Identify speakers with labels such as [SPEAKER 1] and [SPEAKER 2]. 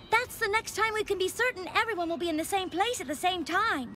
[SPEAKER 1] That's the next time we can be certain everyone will be in the same place at the same time.